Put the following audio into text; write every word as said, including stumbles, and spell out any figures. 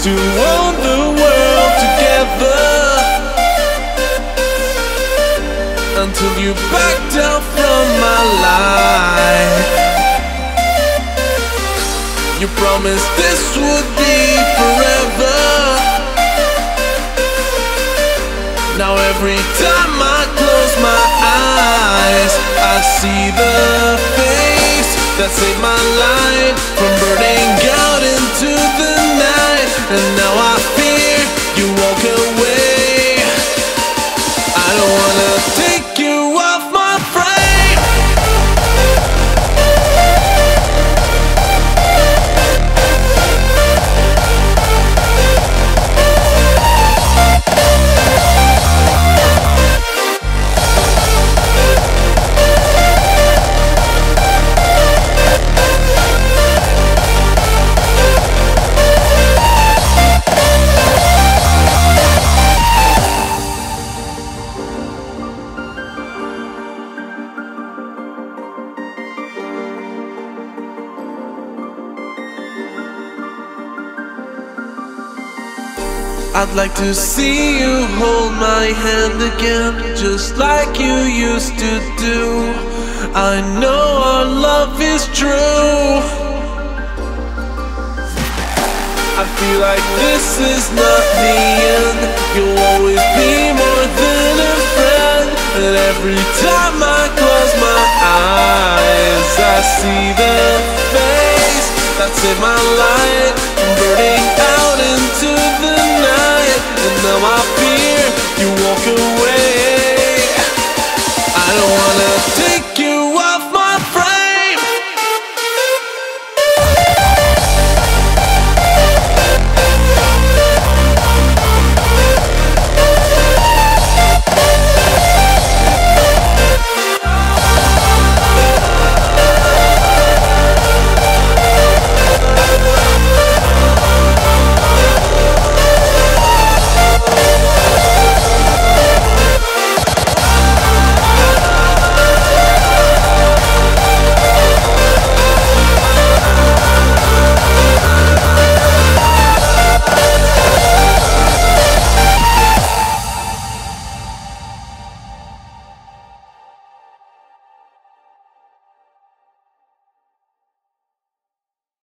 to own the world together, until you backed out from my life. You promised this would be forever. Now every time I close my eyes, I see the face that saved my life from burning out into the night. And now I fear you walk away. I don't wanna take you off my frame. I'd like to see you hold my hand again, just like you used to do. I know our love is true. I feel like this is not the end. You'll always be more than a friend. And every time I close my eyes, I see the face that saved my life from burning out into the